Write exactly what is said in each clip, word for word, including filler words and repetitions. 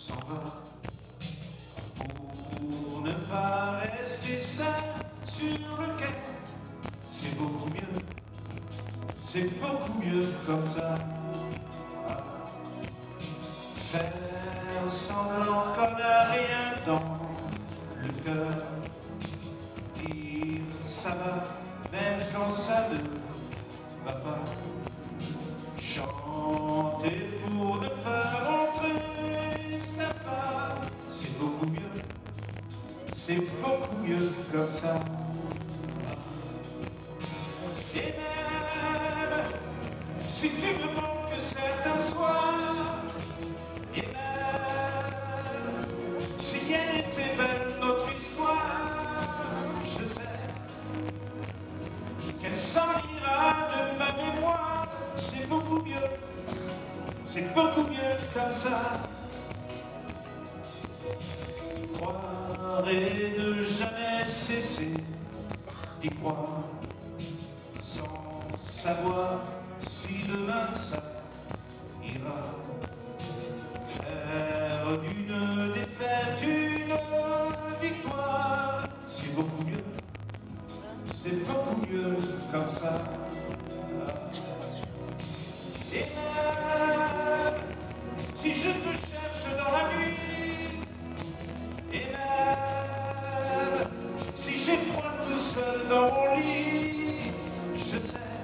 s'en va pour ne pas rester seul sur le quai. C'est beaucoup mieux, c'est beaucoup mieux comme ça. Faire semblant qu'on n'a rien dans le cœur, dire ça va même quand ça ne va pas, chanter pour ne pas rentrer, ça va, c'est beaucoup mieux, c'est beaucoup mieux comme ça. Et même si tu me manques certains soirs, et même si elle était belle notre histoire, je sais qu'elle s'en ira de ma mémoire. C'est beaucoup mieux, c'est beaucoup mieux comme ça. Croire et ne jamais cesser d'y croire, sans savoir si demain ça ira. Faire d'une défaite une victoire, c'est beaucoup mieux, c'est beaucoup mieux comme ça. Et même si je te cherche dans la nuit, et même si j'ai froid tout seul dans mon lit, je sais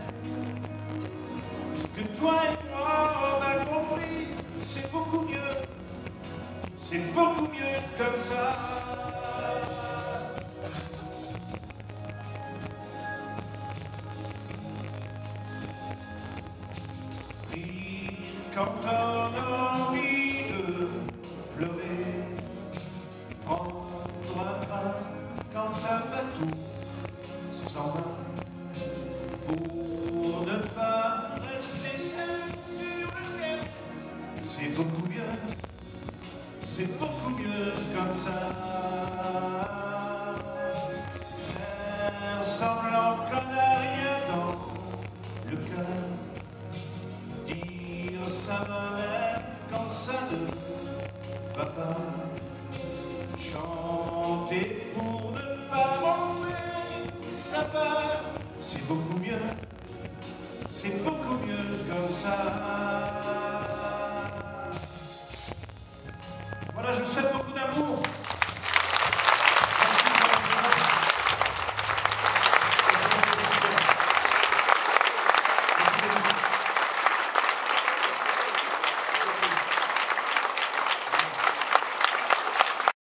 que toi et moi on a compris, c'est beaucoup mieux, c'est beaucoup mieux comme ça. Quand on a envie de pleurer, prendre un train quand un bateau s'en va, pour ne pas rester seul sur le quai, c'est beaucoup mieux, c'est beaucoup mieux comme ça. Faire semblant qu'on n'a rien dans le cœur, dire ça va même quand ça ne va pas, chanter pour ne pas rentrer, ça va, c'est beaucoup mieux, c'est beaucoup mieux comme ça. Voilà, je vous souhaite